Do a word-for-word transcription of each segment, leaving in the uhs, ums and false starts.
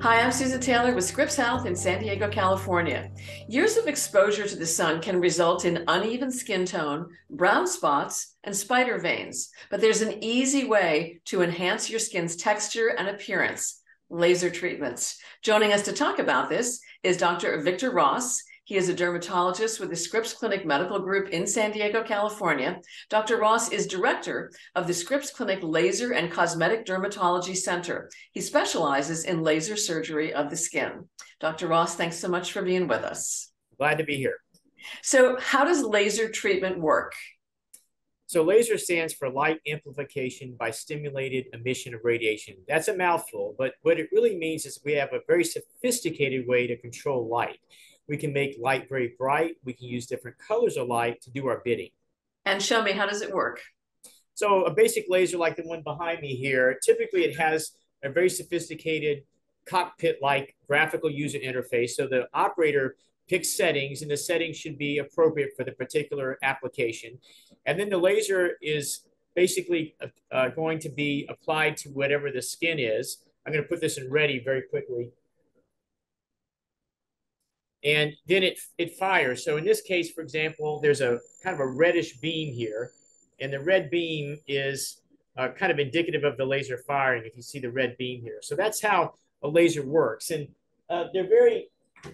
Hi, I'm Susan Taylor with Scripps Health in San Diego, California. Years of exposure to the sun can result in uneven skin tone, brown spots, and spider veins. But there's an easy way to enhance your skin's texture and appearance: laser treatments. Joining us to talk about this is Doctor Victor Ross. He is a dermatologist with the Scripps Clinic Medical Group in San Diego, California. Doctor Ross is director of the Scripps Clinic Laser and Cosmetic Dermatology Center. He specializes in laser surgery of the skin. Doctor Ross, thanks so much for being with us. Glad to be here. So how does laser treatment work? So laser stands for light amplification by stimulated emission of radiation. That's a mouthful, but what it really means is we have a very sophisticated way to control light. We can make light very bright. We can use different colors of light to do our bidding. And show me, how does it work? So a basic laser like the one behind me here, typically it has a very sophisticated cockpit-like graphical user interface. So the operator picks settings, and the settings should be appropriate for the particular application. And then the laser is basically uh, going to be applied to whatever the skin is. I'm going to put this in ready very quickly. And then it, it fires. So in this case, for example, there's a kind of a reddish beam here. And the red beam is uh, kind of indicative of the laser firing, if you see the red beam here. So that's how a laser works. And uh, they're very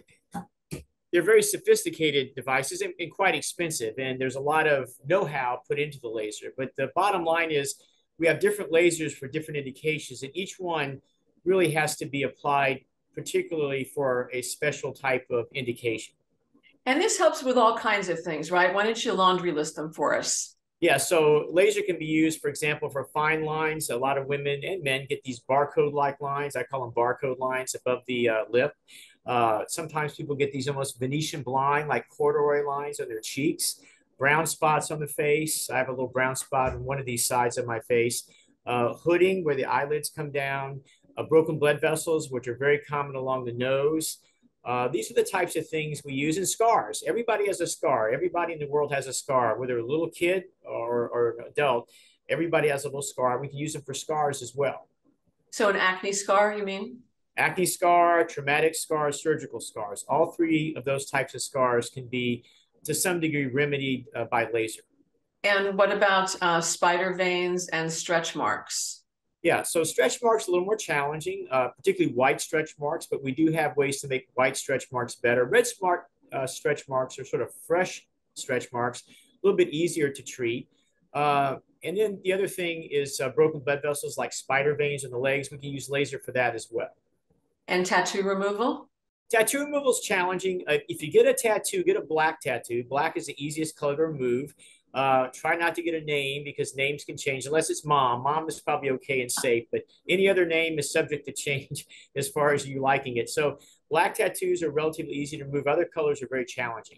they're very sophisticated devices and, and quite expensive. And there's a lot of know-how put into the laser. But the bottom line is we have different lasers for different indications, and each one really has to be applied particularly for a special type of indication. And this helps with all kinds of things, right? Why don't you laundry list them for us? Yeah, so laser can be used, for example, for fine lines. A lot of women and men get these barcode-like lines. I call them barcode lines above the uh, lip. Uh, sometimes people get these almost Venetian blind, like corduroy lines on their cheeks. Brown spots on the face. I have a little brown spot on one of these sides of my face. Uh, hooding, where the eyelids come down. Uh, broken blood vessels, which are very common along the nose. Uh, these are the types of things we use in scars. Everybody has a scar. Everybody in the world has a scar, whether a little kid or, or an adult. Everybody has a little scar. We can use them for scars as well. So an acne scar, you mean? Acne scar, traumatic scars, surgical scars. All three of those types of scars can be, to some degree, remedied uh, by laser. And what about uh, spider veins and stretch marks? Yeah, so stretch marks are a little more challenging, uh, particularly white stretch marks, but we do have ways to make white stretch marks better. Red smart uh, stretch marks are sort of fresh stretch marks, a little bit easier to treat. Uh, and then the other thing is uh, broken blood vessels like spider veins in the legs. We can use laser for that as well. And tattoo removal? Tattoo removal is challenging. Uh, if you get a tattoo, get a black tattoo. Black is the easiest color to remove. Uh, try not to get a name because names can change unless it's mom. Mom is probably okay and safe, but any other name is subject to change as far as you liking it. So black tattoos are relatively easy to remove. Other colors are very challenging.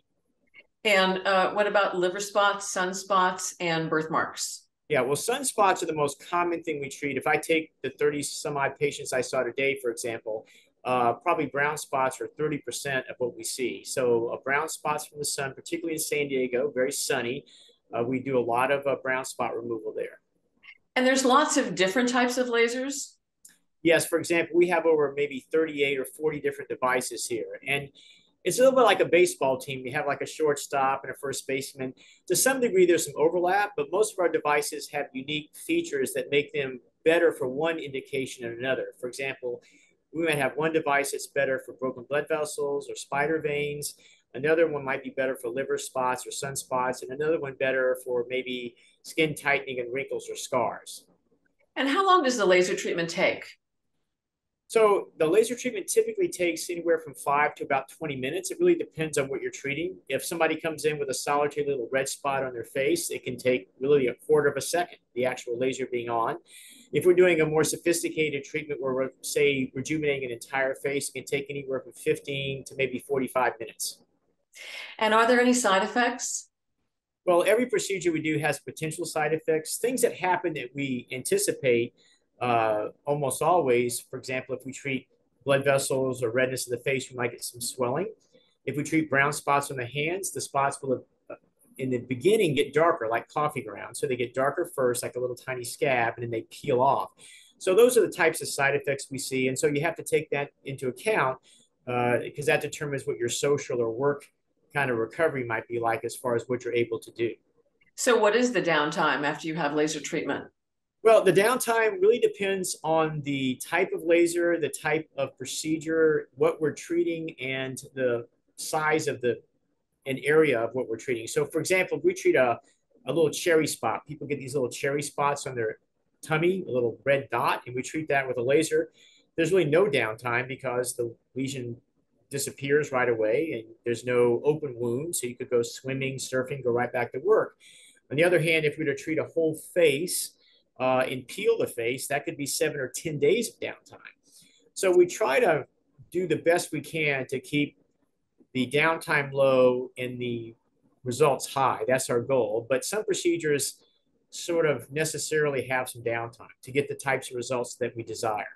And uh, what about liver spots, sunspots, and birthmarks? Yeah, well, sunspots are the most common thing we treat. If I take the thirty some odd patients I saw today, for example, uh, probably brown spots are thirty percent of what we see. So uh, brown spots from the sun, particularly in San Diego, very sunny. Uh, we do a lot of uh, brown spot removal there. And there's lots of different types of lasers? Yes, for example, we have over maybe thirty-eight or forty different devices here. And it's a little bit like a baseball team. You have like a shortstop and a first baseman. To some degree, there's some overlap, but most of our devices have unique features that make them better for one indication and another. For example, we might have one device that's better for broken blood vessels or spider veins. Another one might be better for liver spots or sunspots, and another one better for maybe skin tightening and wrinkles or scars. And how long does the laser treatment take? So the laser treatment typically takes anywhere from five to about twenty minutes. It really depends on what you're treating. If somebody comes in with a solitary little red spot on their face, it can take really a quarter of a second, the actual laser being on. If we're doing a more sophisticated treatment where we're, say, rejuvenating an entire face, it can take anywhere from fifteen to maybe forty-five minutes. And are there any side effects? Well, every procedure we do has potential side effects, things that happen that we anticipate uh, almost always. For example, if we treat blood vessels or redness of the face, we might get some swelling. If we treat brown spots on the hands, the spots will, uh, in the beginning, get darker, like coffee grounds. So they get darker first, like a little tiny scab, and then they peel off. So those are the types of side effects we see. And so you have to take that into account uh, because that determines what your social or work kind of recovery might be like as far as what you're able to do. So, what is the downtime after you have laser treatment? Well, the downtime really depends on the type of laser, the type of procedure, what we're treating, and the size of the an area of what we're treating. So, for example, if we treat a, a little cherry spot, people get these little cherry spots on their tummy, a little red dot, and we treat that with a laser. There's really no downtime because the lesion disappears right away and there's no open wound. So you could go swimming, surfing, go right back to work. On the other hand, if we were to treat a whole face uh, and peel the face, that could be seven or ten days of downtime. So we try to do the best we can to keep the downtime low and the results high. That's our goal. But some procedures sort of necessarily have some downtime to get the types of results that we desire.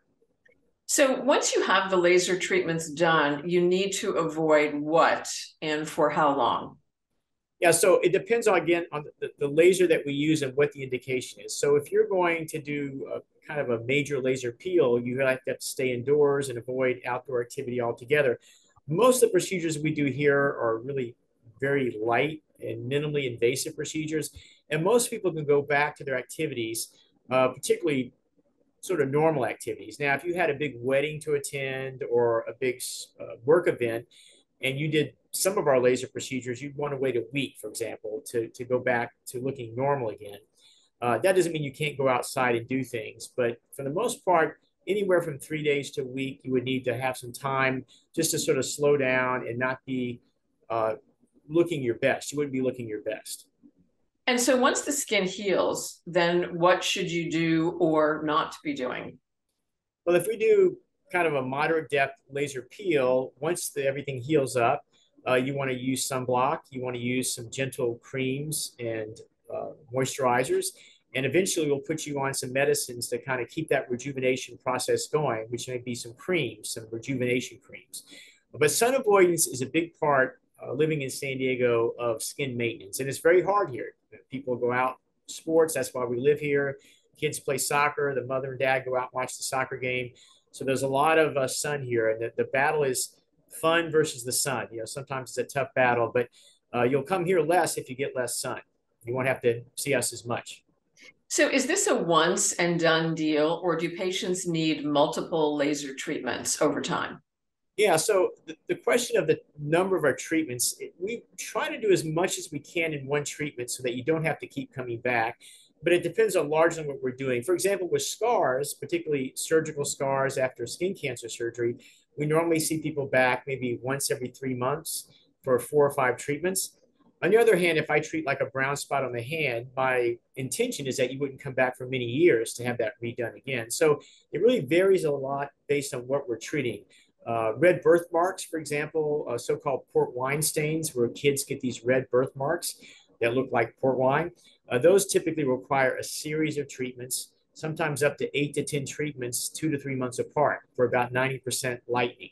So, once you have the laser treatments done, you need to avoid what and for how long? Yeah, so it depends on, again, on the, the laser that we use and what the indication is. So if you're going to do a kind of a major laser peel, you have to stay indoors and avoid outdoor activity altogether. Most of the procedures we do here are really very light and minimally invasive procedures. And most people can go back to their activities, uh, particularly sort of normal activities. Now, if you had a big wedding to attend or a big uh, work event, and you did some of our laser procedures, you'd want to wait a week, for example, to, to go back to looking normal again. Uh, that doesn't mean you can't go outside and do things, but for the most part, anywhere from three days to a week, you would need to have some time just to sort of slow down and not be uh, looking your best. You wouldn't be looking your best. And so, once the skin heals, then what should you do or not be doing? Well, if we do kind of a moderate depth laser peel, once the, everything heals up, uh, you want to use sunblock. You want to use some gentle creams and uh, moisturizers. And eventually we'll put you on some medicines to kind of keep that rejuvenation process going, which may be some creams, some rejuvenation creams. But sun avoidance is a big part, uh, living in San Diego, of skin maintenance. And it's very hard here. People go out sports. That's why we live here. Kids play soccer. The mother and dad go out and watch the soccer game. So there's a lot of uh, sun here, and the, the battle is fun versus the sun. You know, sometimes it's a tough battle, but uh, you'll come here less if you get less sun. You won't have to see us as much. So, is this a once and done deal, or do patients need multiple laser treatments over time? Yeah, so the, the question of the number of our treatments, we try to do as much as we can in one treatment so that you don't have to keep coming back. But it depends on largely on what we're doing. For example, with scars, particularly surgical scars after skin cancer surgery, we normally see people back maybe once every three months for four or five treatments. On the other hand, if I treat like a brown spot on the hand, my intention is that you wouldn't come back for many years to have that redone again. So it really varies a lot based on what we're treating. Uh, red birthmarks, for example, uh, so-called port wine stains, where kids get these red birthmarks that look like port wine. Uh, those typically require a series of treatments, sometimes up to eight to ten treatments, two to three months apart for about ninety percent lightening.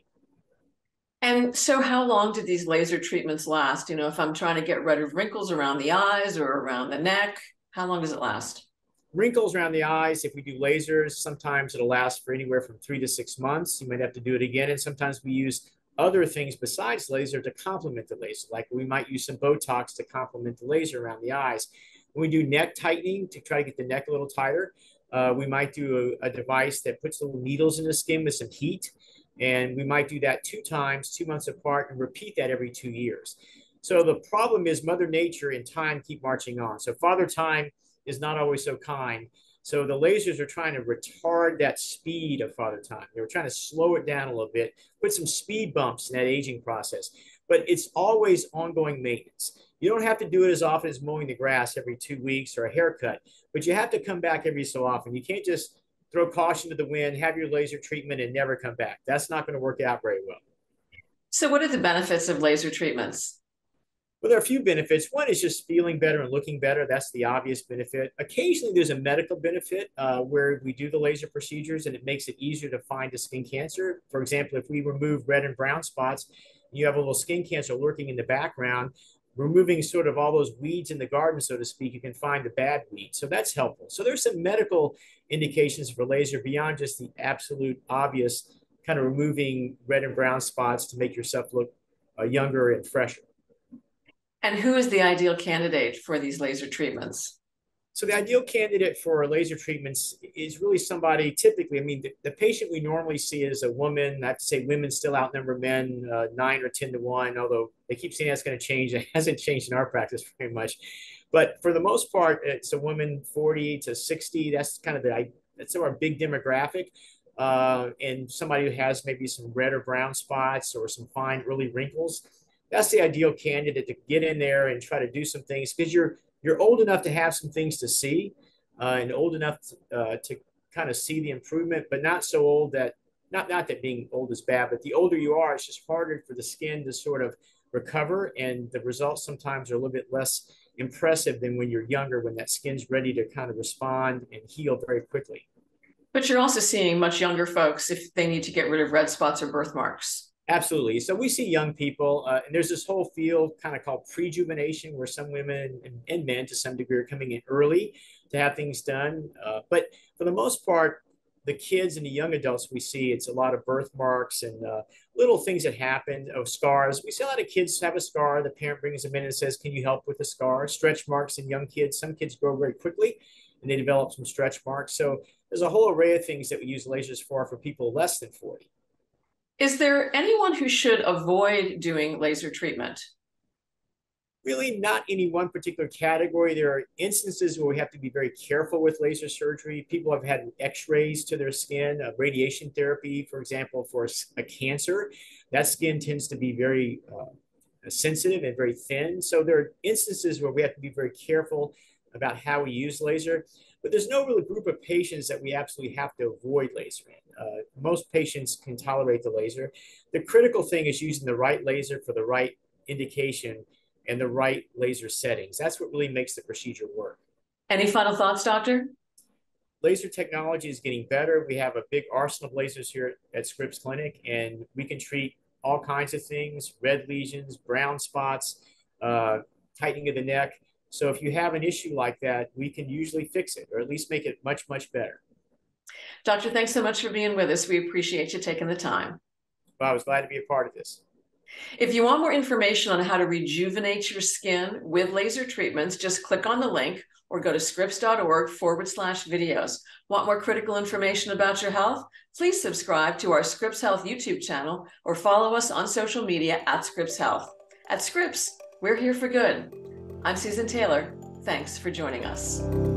And so, how long do these laser treatments last? You know, if I'm trying to get rid of wrinkles around the eyes or around the neck, how long does it last? Wrinkles around the eyes, if we do lasers, sometimes it'll last for anywhere from three to six months. You might have to do it again. And sometimes we use other things besides laser to complement the laser. Like we might use some Botox to complement the laser around the eyes. When we do neck tightening to try to get the neck a little tighter, uh, we might do a, a device that puts little needles in the skin with some heat. And we might do that two times, two months apart, and repeat that every two years. So the problem is Mother Nature and time keep marching on. So Father Time is not always so kind. So the lasers are trying to retard that speed of Father Time. They were trying to slow it down a little bit, put some speed bumps in that aging process. But it's always ongoing maintenance. You don't have to do it as often as mowing the grass every two weeks or a haircut, but you have to come back every so often. You can't just throw caution to the wind, have your laser treatment, and never come back. That's not going to work out very well. So, what are the benefits of laser treatments? Well, there are a few benefits. One is just feeling better and looking better. That's the obvious benefit. Occasionally, there's a medical benefit uh, where we do the laser procedures and it makes it easier to find a skin cancer. For example, if we remove red and brown spots, you have a little skin cancer lurking in the background. removing sort of all those weeds in the garden, so to speak. You can find the bad weeds. So that's helpful. So there's some medical indications for laser beyond just the absolute obvious kind of removing red and brown spots to make yourself look uh, younger and fresher. And who is the ideal candidate for these laser treatments? So the ideal candidate for laser treatments is really somebody, typically, I mean, the, the patient we normally see is a woman. I have to say women still outnumber men uh, nine or ten to one, although they keep saying that's going to change. It hasn't changed in our practice very much. But for the most part, it's a woman forty to sixty. That's kind of the, that's our big demographic. Uh, and somebody who has maybe some red or brown spots or some fine early wrinkles. That's the ideal candidate to get in there and try to do some things, because you're you're old enough to have some things to see uh, and old enough to, uh, to kind of see the improvement, but not so old that, not, not that being old is bad, but the older you are, it's just harder for the skin to sort of recover. And the results sometimes are a little bit less impressive than when you're younger, when that skin's ready to kind of respond and heal very quickly. But you're also seeing much younger folks if they need to get rid of red spots or birthmarks. Absolutely. So we see young people, uh, and there's this whole field kind of called prejuvenation, where some women and, and men to some degree are coming in early to have things done. Uh, but for the most part, the kids and the young adults we see, it's a lot of birthmarks and uh, little things that happen, of scars. We see a lot of kids have a scar. The parent brings them in and says, can you help with the scar? Stretch marks in young kids. Some kids grow very quickly and they develop some stretch marks. So there's a whole array of things that we use lasers for for people less than forty. Is there anyone who should avoid doing laser treatment? Really not any one particular category. There are instances where we have to be very careful with laser surgery. People have had x-rays to their skin, uh, radiation therapy, for example, for a cancer. That skin tends to be very uh, sensitive and very thin. So there are instances where we have to be very careful about how we use laser. But there's no real group of patients that we absolutely have to avoid lasering. Uh, most patients can tolerate the laser. The critical thing is using the right laser for the right indication and the right laser settings. That's what really makes the procedure work. Any final thoughts, doctor? Laser technology is getting better. We have a big arsenal of lasers here at Scripps Clinic, and we can treat all kinds of things: red lesions, brown spots, uh, tightening of the neck. So if you have an issue like that, we can usually fix it, or at least make it much, much better. Doctor, thanks so much for being with us. We appreciate you taking the time. Well, I was glad to be a part of this. If you want more information on how to rejuvenate your skin with laser treatments, just click on the link or go to scripps.org forward slash videos. Want more critical information about your health? Please subscribe to our Scripps Health YouTube channel or follow us on social media at Scripps Health. At Scripps, we're here for good. I'm Susan Taylor. Thanks for joining us.